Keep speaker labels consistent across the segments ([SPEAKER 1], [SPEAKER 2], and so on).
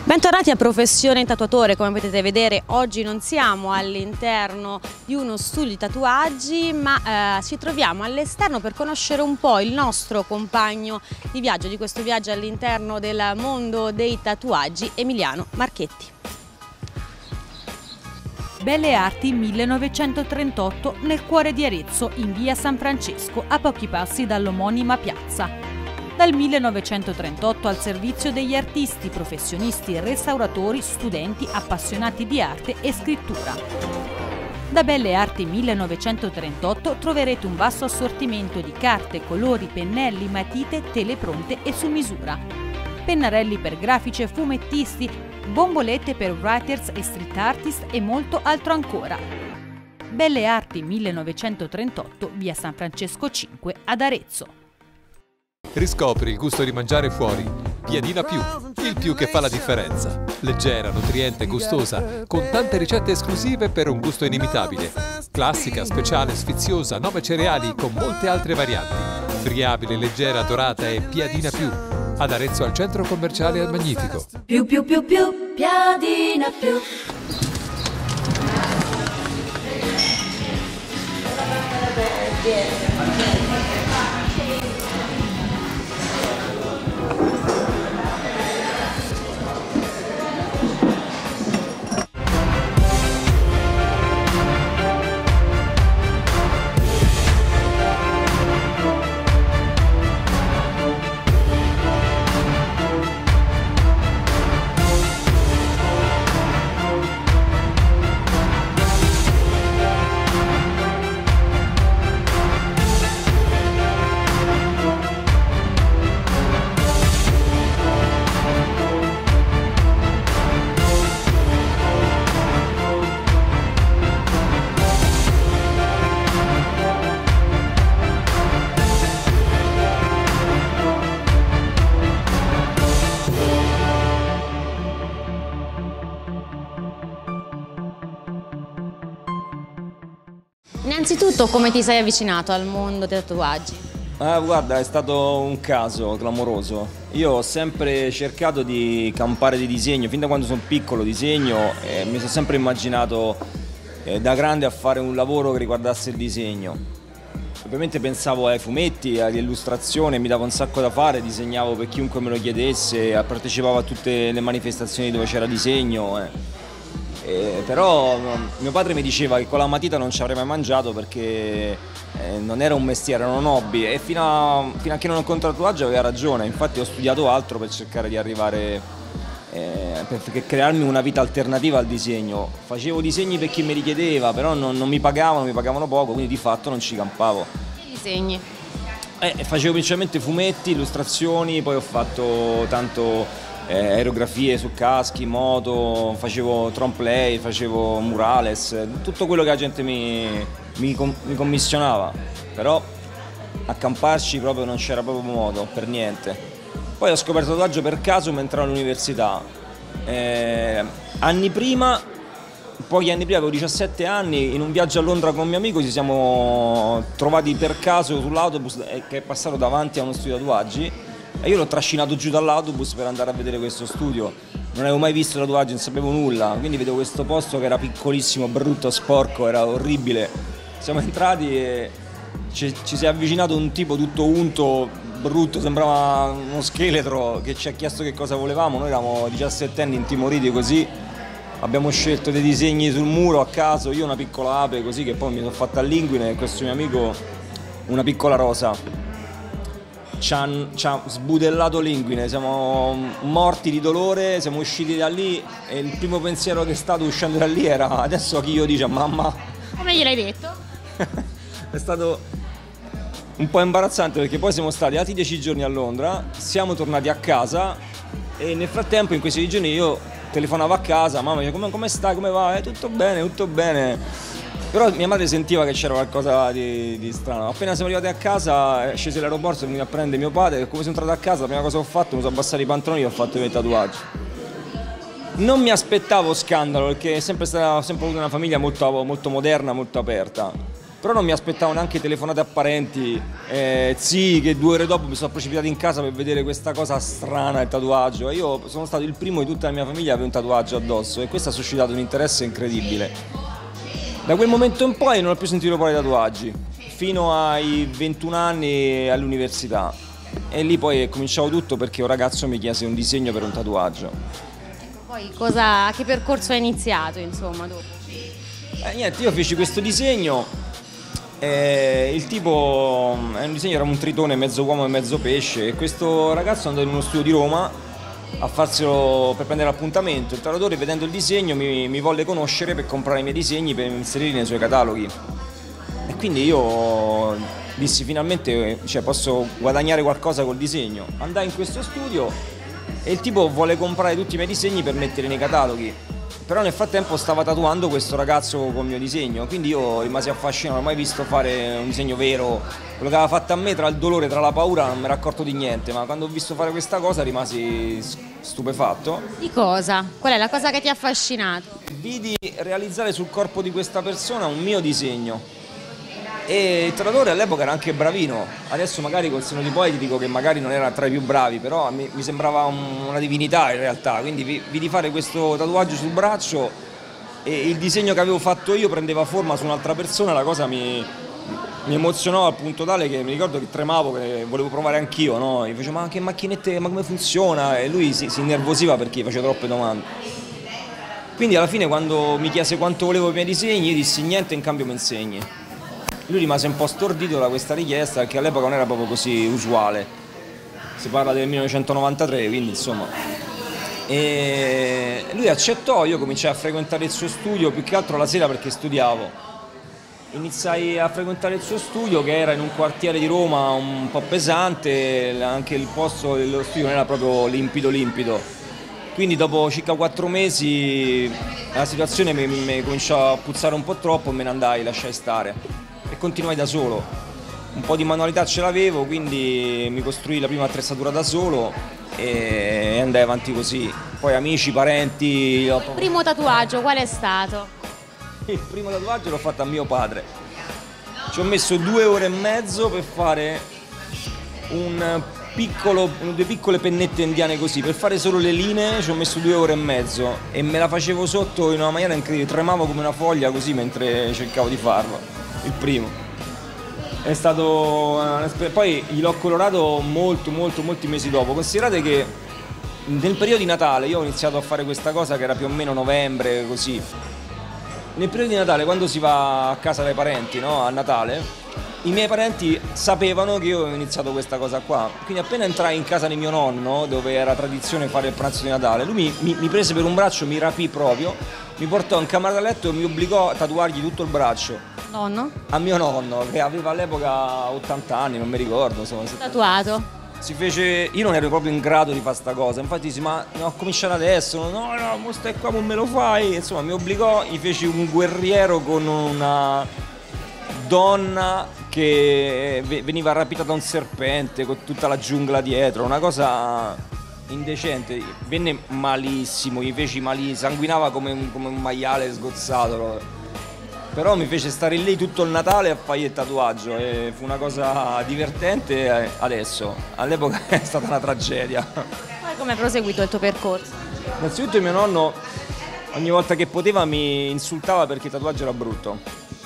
[SPEAKER 1] Bentornati a Professione Tatuatore. Come potete vedere, oggi non siamo all'interno di uno studio di tatuaggi, ma ci troviamo all'esterno per conoscere un po' il nostro compagno di viaggio, di questo viaggio all'interno del mondo dei tatuaggi, Emiliano Marchetti.
[SPEAKER 2] Belle Arti 1938 nel cuore di Arezzo, in via San Francesco, a pochi passi dall'omonima piazza. Dal 1938 al servizio degli artisti, professionisti, restauratori, studenti, appassionati di arte e scrittura. Da Belle Arti 1938 troverete un vasto assortimento di carte, colori, pennelli, matite, tele pronte e su misura. Pennarelli per grafici e fumettisti, bombolette per writers e street artist e molto altro ancora. Belle Arti 1938, via San Francesco 5 ad Arezzo.
[SPEAKER 3] Riscopri il gusto di mangiare fuori. Piadina Più, il più che fa la differenza. Leggera, nutriente, gustosa, con tante ricette esclusive per un gusto inimitabile. Classica, speciale, sfiziosa, 9 cereali con molte altre varianti. Friabile, leggera, dorata e Piadina Più. Ad Arezzo al centro commerciale al Magnifico.
[SPEAKER 4] Piadina Più.
[SPEAKER 1] Innanzitutto, come ti sei avvicinato al mondo dei tatuaggi?
[SPEAKER 5] Guarda, è stato un caso clamoroso. Io ho sempre cercato di campare di disegno, fin da quando sono piccolo disegno, e mi sono sempre immaginato da grande a fare un lavoro che riguardasse il disegno. Ovviamente pensavo ai fumetti, all'illustrazione, mi dava un sacco da fare, disegnavo per chiunque me lo chiedesse, partecipavo a tutte le manifestazioni dove c'era disegno. Però mio padre mi diceva che con la matita non ci avrei mai mangiato perché non era un mestiere, era un hobby, e fino a che non ho incontrato il tatuaggio aveva ragione. Infatti ho studiato altro per cercare di arrivare, per crearmi una vita alternativa al disegno. Facevo disegni per chi mi richiedeva, però non mi pagavano poco, quindi di fatto non ci campavo.
[SPEAKER 1] Che disegni?
[SPEAKER 5] Facevo principalmente fumetti, illustrazioni, poi ho fatto tanto aerografie su caschi, moto, facevo trompe-l'œil, facevo murales, tutto quello che la gente mi commissionava, però accamparci proprio non c'era proprio modo, per niente. Poi ho scoperto il tatuaggio per caso mentre ero all'università. Pochi anni prima, avevo 17 anni, in un viaggio a Londra con un mio amico ci siamo trovati per caso sull'autobus che è passato davanti a uno studio tatuaggi. E io l'ho trascinato giù dall'autobus per andare a vedere questo studio. Non avevo mai visto tatuaggi, non sapevo nulla, quindi vedevo questo posto che era piccolissimo, brutto, sporco, era orribile. Siamo entrati e ci si è avvicinato un tipo tutto unto, brutto, sembrava uno scheletro, che ci ha chiesto che cosa volevamo. Noi eravamo 17 anni intimoriti così, abbiamo scelto dei disegni sul muro a caso, io una piccola ape così che poi mi sono fatta all'inguine e questo mio amico una piccola rosa. Ci ha sbudellato l'inguine, siamo morti di dolore, siamo usciti da lì e il primo pensiero che è stato uscendo da lì era: adesso chi io dice a mamma?
[SPEAKER 1] Come gliel'hai detto?
[SPEAKER 5] È stato un po' imbarazzante perché poi siamo stati altri 10 giorni a Londra, siamo tornati a casa e nel frattempo in questi 10 giorni io telefonavo a casa, mamma dice come stai, come va? Tutto bene, tutto bene. Però mia madre sentiva che c'era qualcosa di strano. Appena siamo arrivati a casa, scesi all'aeroporto, sono venuto a prendere mio padre e come sono entrato a casa la prima cosa che ho fatto, mi sono abbassato i pantaloni e ho fatto i miei tatuaggi. Non mi aspettavo scandalo perché è sempre avuto una famiglia molto moderna, molto aperta. Però non mi aspettavo neanche telefonate a parenti, zii che 2 ore dopo mi sono precipitato in casa per vedere questa cosa strana, il tatuaggio. Io sono stato il primo di tutta la mia famiglia a avere un tatuaggio addosso e questo ha suscitato un interesse incredibile. Da quel momento in poi non ho più sentito parlare di tatuaggi, fino ai 21 anni all'università. E lì poi è cominciato tutto perché un ragazzo mi chiese un disegno per un tatuaggio.
[SPEAKER 1] Poi che percorso hai iniziato, insomma, dopo?
[SPEAKER 5] Niente, io feci questo disegno, il tipo, un disegno era un tritone mezzo uomo e mezzo pesce, e questo ragazzo è andato in uno studio di Roma a farselo per prendere l'appuntamento. Il tatuatore, vedendo il disegno, mi volle conoscere per comprare i miei disegni per inserirli nei suoi cataloghi. E quindi io dissi finalmente, cioè, posso guadagnare qualcosa col disegno. Andai in questo studio e il tipo vuole comprare tutti i miei disegni per metterli nei cataloghi. Però nel frattempo stava tatuando questo ragazzo col mio disegno, quindi io rimasi affascinato, non ho mai visto fare un disegno vero. Quello che aveva fatto a me, tra il dolore, tra la paura, non mi ero accorto di niente, ma quando ho visto fare questa cosa rimasi stupefatto.
[SPEAKER 1] Di cosa? Qual è la cosa che ti ha affascinato?
[SPEAKER 5] Vidi realizzare sul corpo di questa persona un mio disegno. E il tatuatore all'epoca era anche bravino, adesso magari col senno di poi ti dico che magari non era tra i più bravi, però mi sembrava una divinità in realtà, quindi vidi fare questo tatuaggio sul braccio e il disegno che avevo fatto io prendeva forma su un'altra persona, la cosa mi emozionò al punto tale che mi ricordo che tremavo, che volevo provare anch'io, no? Gli facevo ma che macchinette, ma come funziona? E lui si innervosiva perché faceva troppe domande. Quindi alla fine quando mi chiese quanto volevo i miei disegni io dissi niente, in cambio mi insegni. Lui rimase un po' stordito da questa richiesta perché all'epoca non era proprio così usuale, si parla del 1993, quindi insomma. E lui accettò, io cominciai a frequentare il suo studio più che altro la sera perché studiavo. Iniziai a frequentare il suo studio che era in un quartiere di Roma un po' pesante, anche il posto dello studio non era proprio limpido. Quindi dopo circa 4 mesi la situazione mi cominciò a puzzare un po' troppo e me ne andai, lasciai stare. E continuai da solo, un po' di manualità ce l'avevo, quindi mi costruii la prima attrezzatura da solo e andai avanti così. Poi amici, parenti.
[SPEAKER 1] Il primo tatuaggio qual è stato?
[SPEAKER 5] Il primo tatuaggio l'ho fatto a mio padre. Ci ho messo 2 ore e mezzo per fare due piccole pennette indiane così, per fare solo le linee ci ho messo 2 ore e mezzo e me la facevo sotto in una maniera incredibile, tremavo come una foglia così mentre cercavo di farlo. Il primo è stato poi gliel'ho colorato molti mesi dopo. Considerate che nel periodo di Natale io ho iniziato a fare questa cosa che era più o meno novembre, così. Nel periodo di Natale, quando si va a casa dai parenti, no? A Natale, i miei parenti sapevano che io avevo iniziato questa cosa qua, quindi appena entrai in casa di mio nonno, dove era tradizione fare il pranzo di Natale, lui mi prese per un braccio, mi rapì proprio, mi portò in camera da letto e mi obbligò a tatuargli tutto il braccio.
[SPEAKER 1] Nonno?
[SPEAKER 5] A mio nonno, che aveva all'epoca 80 anni, non mi ricordo. Insomma,
[SPEAKER 1] tatuato?
[SPEAKER 5] Si fece. Io non ero proprio in grado di fare sta cosa, infatti dissi, ma no, cominciare adesso, no, mo stai qua, non me lo fai. Insomma, mi obbligò, gli feci un guerriero con una donna che veniva rapita da un serpente, con tutta la giungla dietro, una cosa indecente. Venne malissimo, gli feci malissimo, sanguinava come un maiale sgozzato. Però mi fece stare lì tutto il Natale a fargli il tatuaggio e fu una cosa divertente adesso. All'epoca è stata una tragedia.
[SPEAKER 1] Poi come è proseguito il tuo percorso?
[SPEAKER 5] Innanzitutto mio nonno ogni volta che poteva mi insultava perché il tatuaggio era brutto.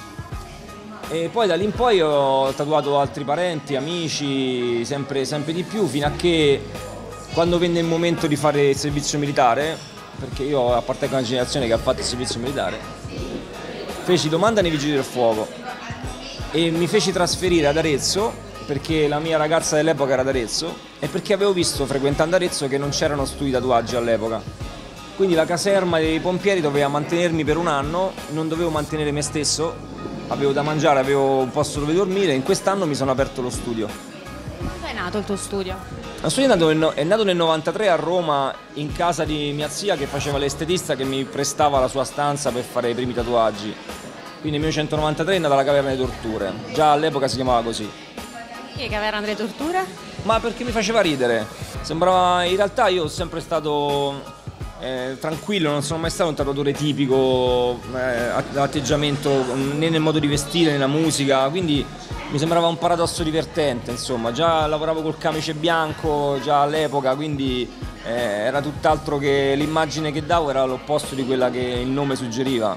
[SPEAKER 5] E poi da lì in poi ho tatuato altri parenti, amici, sempre di più, fino a che quando venne il momento di fare il servizio militare, perché io appartengo a una generazione che ha fatto il servizio militare, feci domanda nei Vigili del Fuoco e mi feci trasferire ad Arezzo perché la mia ragazza dell'epoca era ad Arezzo e perché avevo visto frequentando Arezzo che non c'erano studi tatuaggi all'epoca. Quindi la caserma dei pompieri doveva mantenermi per un anno, non dovevo mantenere me stesso, avevo da mangiare, avevo un posto dove dormire e in quest'anno mi sono aperto lo studio.
[SPEAKER 1] Dove è nato il tuo studio?
[SPEAKER 5] Lo studio è nato nel 93 a Roma in casa di mia zia che faceva l'estetista che mi prestava la sua stanza per fare i primi tatuaggi. Quindi nel 1993 è nata la Caverna delle Torture, già all'epoca si chiamava così.
[SPEAKER 1] Che Caverna delle Torture?
[SPEAKER 5] Ma perché mi faceva ridere, sembrava, in realtà io ho sempre stato tranquillo, non sono mai stato un tatuatore tipico, atteggiamento né nel modo di vestire né nella musica, quindi mi sembrava un paradosso divertente, insomma. Già lavoravo col camice bianco già all'epoca, quindi era tutt'altro che l'immagine che davo era l'opposto di quella che il nome suggeriva.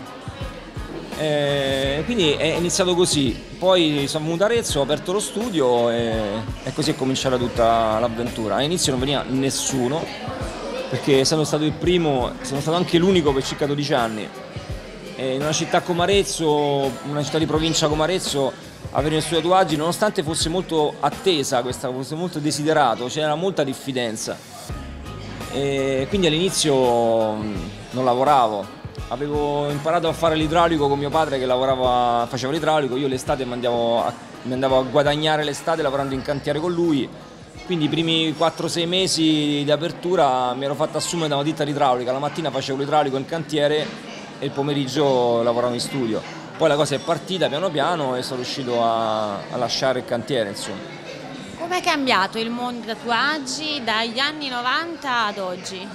[SPEAKER 5] Quindi è iniziato così, poi sono venuto a Arezzo, ho aperto lo studio e così è cominciata tutta l'avventura. All'inizio non veniva nessuno, perché essendo stato il primo, sono stato anche l'unico per circa 12 anni. In una città come Arezzo, una città di provincia come Arezzo, avere uno studio tatuaggi, nonostante fosse molto attesa, fosse molto desiderato, c'era molta diffidenza. Quindi all'inizio non lavoravo. Avevo imparato a fare l'idraulico con mio padre che faceva l'idraulico, io l'estate mi andavo a guadagnare l'estate lavorando in cantiere con lui, quindi i primi 4-6 mesi di apertura mi ero fatto assumere da una ditta idraulica, la mattina facevo l'idraulico in cantiere e il pomeriggio lavoravo in studio. Poi la cosa è partita piano piano e sono riuscito a lasciare il cantiere, insomma.
[SPEAKER 1] Com'è cambiato il mondo dei tatuaggi dagli anni 90 ad oggi?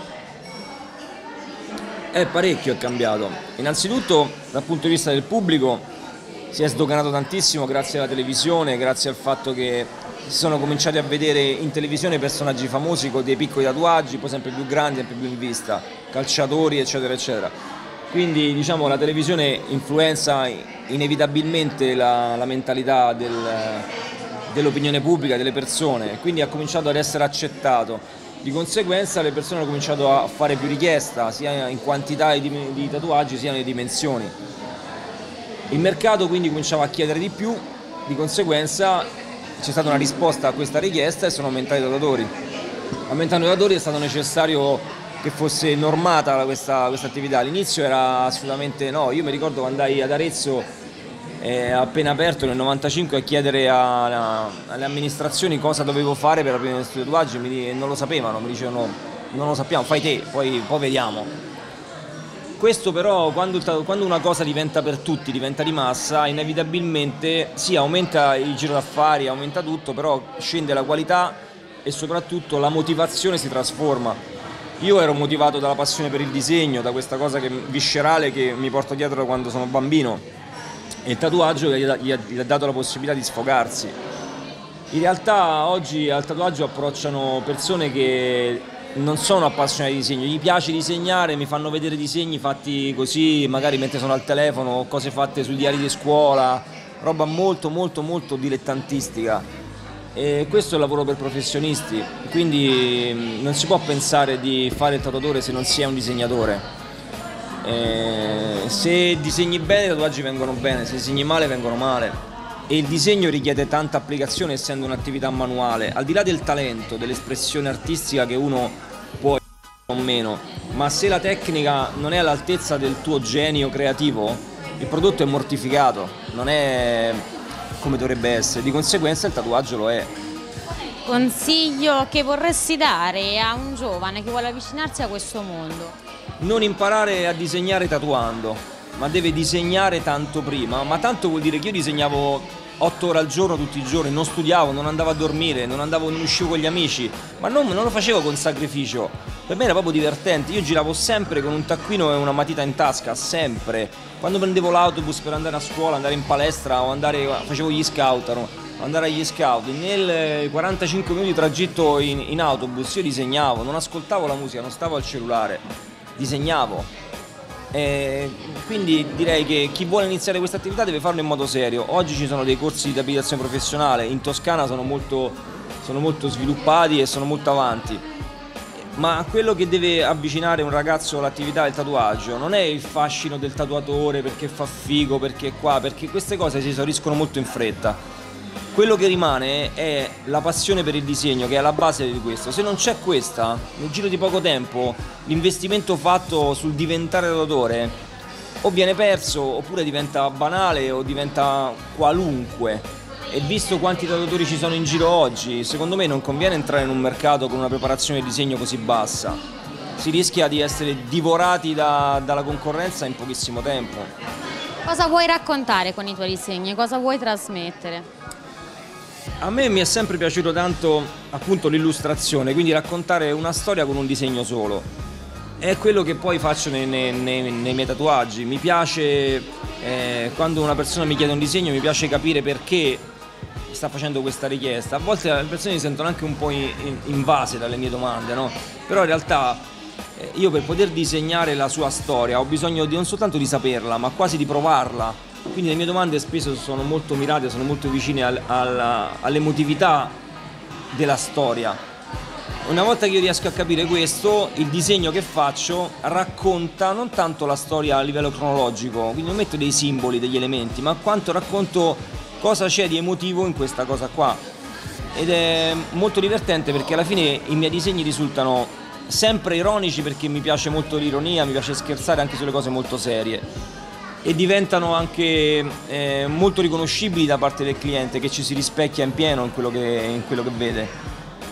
[SPEAKER 5] Parecchio è cambiato. Innanzitutto dal punto di vista del pubblico si è sdoganato tantissimo grazie alla televisione, grazie al fatto che si sono cominciati a vedere in televisione personaggi famosi con dei piccoli tatuaggi, poi sempre più grandi, sempre più in vista, calciatori eccetera eccetera. Quindi diciamo la televisione influenza inevitabilmente la mentalità dell'opinione pubblica, delle persone, quindi ha cominciato ad essere accettato. Di conseguenza le persone hanno cominciato a fare più richiesta, sia in quantità di tatuaggi sia nelle dimensioni. Il mercato quindi cominciava a chiedere di più, di conseguenza c'è stata una risposta a questa richiesta e sono aumentati i tatuatori. Aumentando i tatuatori è stato necessario che fosse normata questa attività. All'inizio era assolutamente no, io mi ricordo quando andai ad Arezzo appena aperto nel 95 a chiedere alle amministrazioni cosa dovevo fare per aprire lo studio tatuaggi e non lo sapevano, mi dicevano non lo sappiamo, fai te, poi vediamo. Questo però quando una cosa diventa per tutti, diventa di massa, inevitabilmente sì, aumenta il giro d'affari, aumenta tutto, però scende la qualità e soprattutto la motivazione si trasforma. Io ero motivato dalla passione per il disegno, da questa cosa viscerale che mi porto dietro da quando sono bambino. E il tatuaggio gli ha dato la possibilità di sfogarsi. In realtà oggi al tatuaggio approcciano persone che non sono appassionati di disegno, gli piace disegnare, mi fanno vedere disegni fatti così, magari mentre sono al telefono, cose fatte sui diari di scuola, roba molto molto molto dilettantistica. E questo è un lavoro per professionisti, quindi non si può pensare di fare il tatuatore se non si è un disegnatore. Se disegni bene i tatuaggi vengono bene, se disegni male vengono male e il disegno richiede tanta applicazione essendo un'attività manuale, al di là del talento, dell'espressione artistica che uno può o meno, ma se la tecnica non è all'altezza del tuo genio creativo il prodotto è mortificato, non è come dovrebbe essere, di conseguenza il tatuaggio lo è.
[SPEAKER 1] Consiglio che vorresti dare a un giovane che vuole avvicinarsi a questo mondo?
[SPEAKER 5] Non imparare a disegnare tatuando, ma deve disegnare tanto prima, ma tanto vuol dire che io disegnavo 8 ore al giorno tutti i giorni, non studiavo, non andavo a dormire, non uscivo con gli amici, ma non lo facevo con sacrificio, per me era proprio divertente, io giravo sempre con un taccuino e una matita in tasca, sempre, quando prendevo l'autobus per andare a scuola, andare in palestra o facevo gli scout, andare agli scout, nel 45 minuti di tragitto in autobus io disegnavo, non ascoltavo la musica, non stavo al cellulare. Disegnavo, quindi direi che chi vuole iniziare questa attività deve farlo in modo serio. Oggi ci sono dei corsi di abilitazione professionale, in Toscana sono molto sviluppati e sono molto avanti, ma quello che deve avvicinare un ragazzo all'attività del tatuaggio non è il fascino del tatuatore perché fa figo, perché queste cose si esauriscono molto in fretta. Quello che rimane è la passione per il disegno, che è alla base di questo. Se non c'è questa, nel giro di poco tempo, l'investimento fatto sul diventare tatuatore o viene perso, oppure diventa banale o diventa qualunque. E visto quanti tatuatori ci sono in giro oggi, secondo me non conviene entrare in un mercato con una preparazione di disegno così bassa. Si rischia di essere divorati dalla concorrenza in pochissimo tempo.
[SPEAKER 1] Cosa vuoi raccontare con i tuoi disegni? Cosa vuoi trasmettere?
[SPEAKER 5] A me mi è sempre piaciuto tanto appunto l'illustrazione, quindi raccontare una storia con un disegno solo. è quello che poi faccio nei miei tatuaggi. Mi piace, quando una persona mi chiede un disegno, mi piace capire perché sta facendo questa richiesta. A volte le persone si sentono anche un po' invase dalle mie domande, no? Però in realtà io, per poter disegnare la sua storia, ho bisogno non soltanto di saperla, ma quasi di provarla. Quindi le mie domande spesso sono molto mirate, sono molto vicine all'emotività della storia. Una volta che io riesco a capire questo, il disegno che faccio racconta non tanto la storia a livello cronologico, quindi non metto dei simboli, degli elementi, ma quanto racconto cosa c'è di emotivo in questa cosa qua. Ed è molto divertente, perché alla fine i miei disegni risultano sempre ironici, perché mi piace molto l'ironia, mi piace scherzare anche sulle cose molto serie, e diventano anche molto riconoscibili da parte del cliente, che ci si rispecchia in pieno in quello che vede.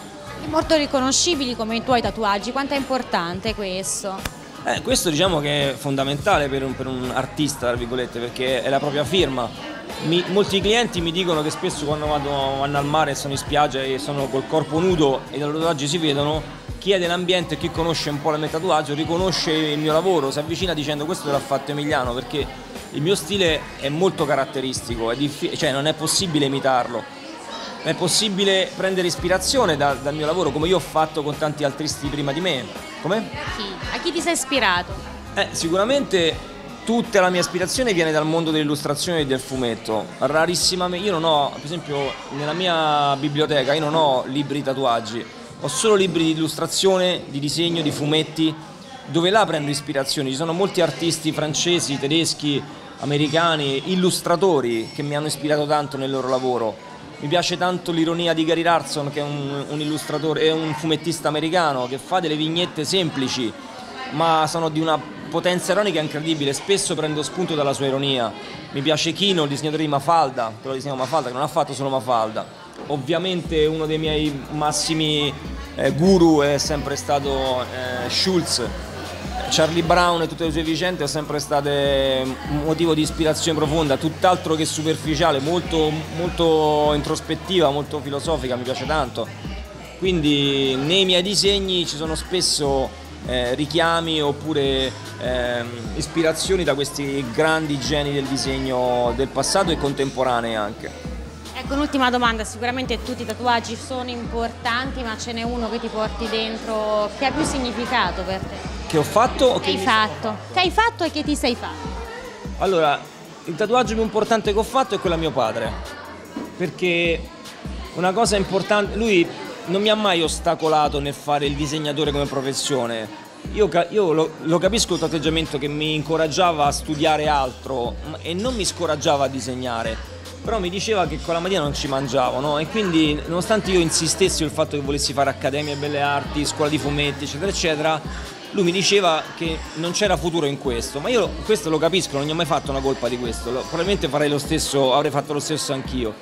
[SPEAKER 1] Molto riconoscibili come i tuoi tatuaggi, quanto è importante questo?
[SPEAKER 5] Questo diciamo che è fondamentale per un artista, tra virgolette, perché è la propria firma. Molti clienti mi dicono che spesso quando vanno al mare e sono in spiaggia e sono col corpo nudo e i loro tatuaggi si vedono, chi è dell'ambiente, chi conosce un po' il mio tatuaggio, riconosce il mio lavoro, si avvicina dicendo: questo l'ha fatto Emiliano, perché il mio stile è molto caratteristico, cioè non è possibile imitarlo. È possibile prendere ispirazione dal mio lavoro, come io ho fatto con tanti altri stili prima di me. Come?
[SPEAKER 1] A chi ti sei ispirato?
[SPEAKER 5] Sicuramente tutta la mia ispirazione viene dal mondo dell'illustrazione e del fumetto. Rarissimamente, io non ho, per esempio, nella mia biblioteca, io non ho libri di tatuaggi, ho solo libri di illustrazione, di disegno, di fumetti, dove là prendo ispirazioni. Ci sono molti artisti francesi, tedeschi, americani, illustratori che mi hanno ispirato tanto nel loro lavoro. Mi piace tanto l'ironia di Gary Larson, che è un illustratore, è un fumettista americano che fa delle vignette semplici, ma sono di una potenza ironica incredibile. Spesso prendo spunto dalla sua ironia. Mi piace Kino, il disegnatore di Mafalda, quello disegna Mafalda, che non ha fatto solo Mafalda. Ovviamente uno dei miei massimi guru è sempre stato Schulz. Charlie Brown e tutte le sue vicende sono sempre state motivo di ispirazione profonda, tutt'altro che superficiale, molto, molto introspettiva, molto filosofica, mi piace tanto. Quindi nei miei disegni ci sono spesso richiami oppure ispirazioni da questi grandi geni del disegno del passato e contemporanei anche.
[SPEAKER 1] Ecco, un'ultima domanda: sicuramente tutti i tatuaggi sono importanti, ma ce n'è uno che ti porti dentro che ha più significato per te?
[SPEAKER 5] Che ho fatto o
[SPEAKER 1] che hai fatto? Che hai fatto e che ti sei fatto?
[SPEAKER 5] Allora, il tatuaggio più importante che ho fatto è quello a mio padre, perché una cosa importante, lui non mi ha mai ostacolato nel fare il disegnatore come professione. Io lo capisco il tuo atteggiamento, che mi incoraggiava a studiare altro e non mi scoraggiava a disegnare, però mi diceva che con la mattina non ci mangiavo, no? E quindi, nonostante io insistessi sul fatto che volessi fare Accademia Belle Arti, scuola di fumetti, eccetera eccetera, lui mi diceva che non c'era futuro in questo, ma io questo lo capisco, non gli ho mai fatto una colpa di questo, probabilmente farei lo stesso, avrei fatto lo stesso anch'io.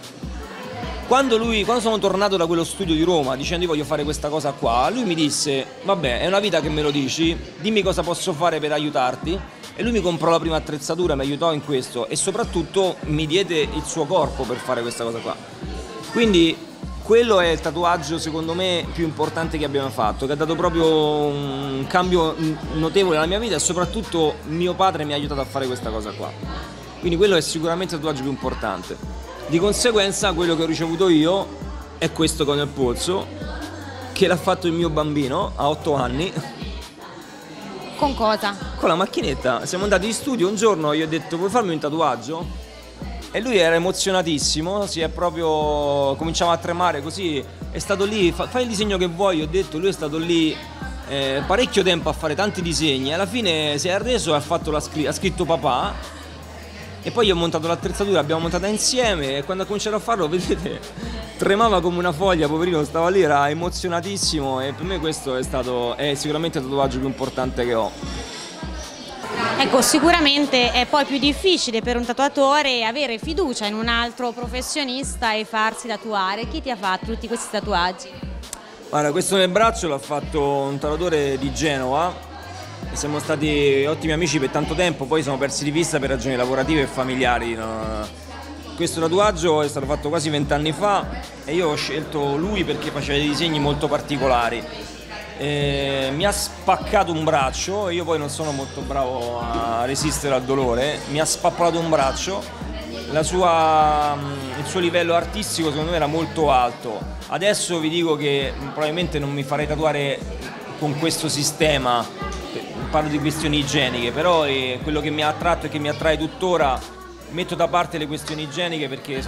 [SPEAKER 5] Quando sono tornato da quello studio di Roma dicendo: io voglio fare questa cosa qua, lui mi disse: vabbè, è una vita che me lo dici, dimmi cosa posso fare per aiutarti. E lui mi comprò la prima attrezzatura, mi aiutò in questo e soprattutto mi diede il suo corpo per fare questa cosa qua. Quindi quello è il tatuaggio, secondo me, più importante che abbiamo fatto, che ha dato proprio un cambio notevole nella mia vita, e soprattutto mio padre mi ha aiutato a fare questa cosa qua. Quindi quello è sicuramente il tatuaggio più importante. Di conseguenza quello che ho ricevuto io è questo con il polso, che l'ha fatto il mio bambino a 8 anni.
[SPEAKER 1] Con cosa?
[SPEAKER 5] Con la macchinetta. Siamo andati in studio un giorno, io ho detto: vuoi farmi un tatuaggio? E lui era emozionatissimo, cominciava a tremare così, è stato lì, fai il disegno che vuoi, ho detto. Lui è stato lì parecchio tempo a fare tanti disegni, alla fine si è arreso e ha scritto papà, e poi io ho montato l'attrezzatura, l'abbiamo montata insieme, e quando ha cominciato a farlo, vedete, tremava come una foglia, poverino, stava lì, era emozionatissimo, e per me questo è sicuramente il tatuaggio più importante che ho.
[SPEAKER 1] Ecco, sicuramente è poi più difficile per un tatuatore avere fiducia in un altro professionista e farsi tatuare. Chi ti ha fatto tutti questi tatuaggi?
[SPEAKER 5] Guarda, questo nel braccio l'ha fatto un tatuatore di Genova, e siamo stati ottimi amici per tanto tempo, poi siamo persi di vista per ragioni lavorative e familiari. Questo tatuaggio è stato fatto quasi 20 anni fa e io ho scelto lui perché faceva dei disegni molto particolari. mi ha spaccato un braccio, io poi non sono molto bravo a resistere al dolore, mi ha spappolato un braccio, il suo livello artistico secondo me era molto alto. Adesso vi dico che probabilmente non mi farei tatuare con questo sistema, parlo di questioni igieniche, però quello che mi ha attratto e che mi attrae tuttora, metto da parte le questioni igieniche perché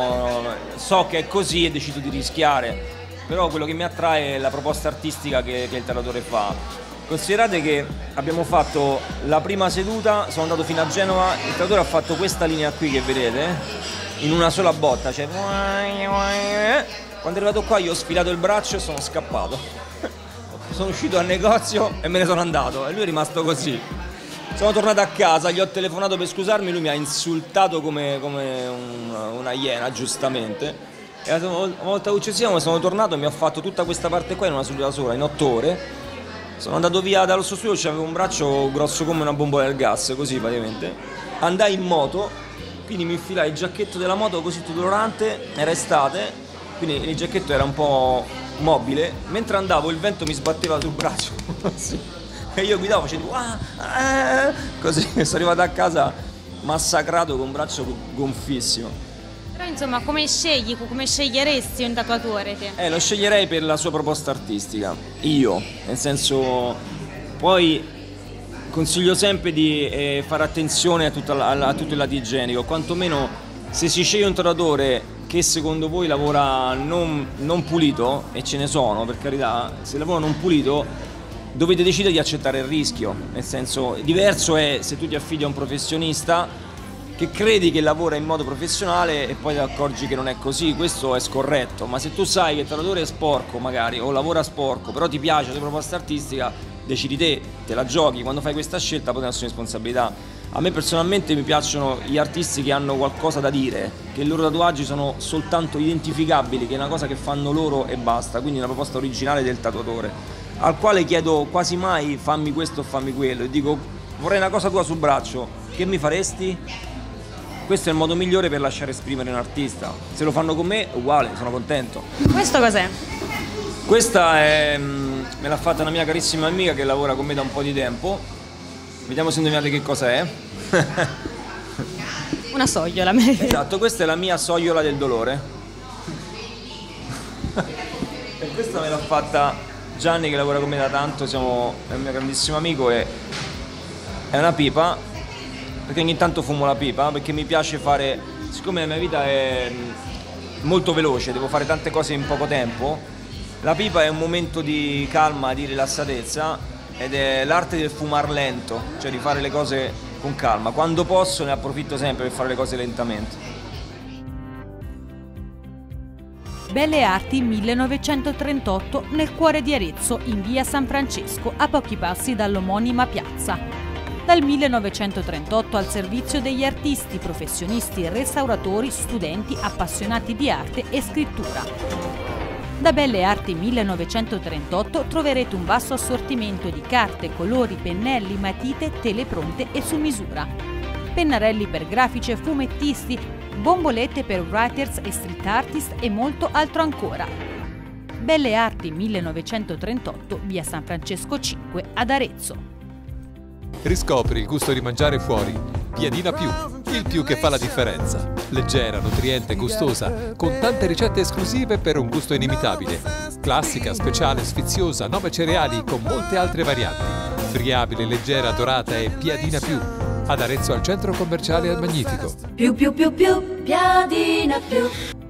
[SPEAKER 5] so che è così e decido di rischiare. Però quello che mi attrae è la proposta artistica che il tatuatore fa. Considerate che abbiamo fatto la prima seduta, sono andato fino a Genova, il tatuatore ha fatto questa linea qui che vedete, in una sola botta, cioè quando è arrivato qua io ho sfilato il braccio e sono scappato. Sono uscito al negozio e me ne sono andato e lui è rimasto così. Sono tornato a casa, gli ho telefonato per scusarmi, lui mi ha insultato come una iena, giustamente. E la volta successiva sono tornato e mi ha fatto tutta questa parte qua in una seduta sola, in 8 ore. Sono andato via dallo suo studio, c'avevo un braccio grosso come una bombola del gas, così praticamente. Andai in moto, quindi mi infilai il giacchetto della moto così tutto dolorante, era estate, quindi il giacchetto era un po' mobile. Mentre andavo il vento mi sbatteva sul braccio, sì. E io guidavo, facevo così, sono arrivato a casa massacrato con un braccio gonfissimo.
[SPEAKER 1] Però insomma, come sceglieresti un tatuatore te?
[SPEAKER 5] Lo sceglierei per la sua proposta artistica, io, nel senso, poi consiglio sempre di fare attenzione a tutto il lato igienico, quantomeno se si sceglie un tatuatore che secondo voi lavora non pulito, e ce ne sono per carità, se lavora non pulito dovete decidere di accettare il rischio, nel senso, diverso è se tu ti affidi a un professionista che credi che lavora in modo professionale e poi ti accorgi che non è così, questo è scorretto. Ma se tu sai che il tatuatore è sporco magari, o lavora sporco, però ti piace la tua proposta artistica, decidi te la giochi. Quando fai questa scelta poi te ne assumi responsabilità. A me personalmente mi piacciono gli artisti che hanno qualcosa da dire, che i loro tatuaggi sono soltanto identificabili, che è una cosa che fanno loro e basta, quindi una proposta originale del tatuatore, al quale chiedo quasi mai fammi questo o fammi quello, e dico vorrei una cosa tua sul braccio, che mi faresti? Questo è il modo migliore per lasciare esprimere un artista. Se lo fanno con me, uguale, sono contento.
[SPEAKER 1] Questo cos'è?
[SPEAKER 5] Questa me l'ha fatta una mia carissima amica che lavora con me da un po' di tempo. Vediamo se indovinate che cosa è.
[SPEAKER 1] Una sogliola.
[SPEAKER 5] Esatto, questa è la mia sogliola del dolore. E questa me l'ha fatta Gianni che lavora con me da tanto, è un mio grandissimo amico, e è una pipa. Perché ogni tanto fumo la pipa, perché mi piace fare, siccome la mia vita è molto veloce, devo fare tante cose in poco tempo, la pipa è un momento di calma, di rilassatezza, ed è l'arte del fumar lento, cioè di fare le cose con calma. Quando posso ne approfitto sempre per fare le cose lentamente.
[SPEAKER 2] Belle Arti 1938 nel cuore di Arezzo, in via San Francesco, a pochi passi dall'omonima piazza. Dal 1938 al servizio degli artisti, professionisti, restauratori, studenti, appassionati di arte e scrittura. Da Belle Arti 1938 troverete un vasto assortimento di carte, colori, pennelli, matite, tele pronte e su misura. Pennarelli per grafici e fumettisti, bombolette per writers e street artist e molto altro ancora. Belle Arti 1938, via San Francesco 5 ad Arezzo.
[SPEAKER 3] Riscopri il gusto di mangiare fuori. Piadina Più, il più che fa la differenza. Leggera, nutriente, gustosa, con tante ricette esclusive per un gusto inimitabile. Classica, speciale, sfiziosa, 9 cereali con molte altre varianti. Friabile, leggera, dorata e Piadina Più. Ad Arezzo al centro commerciale al Magnifico.
[SPEAKER 4] Piadina Più.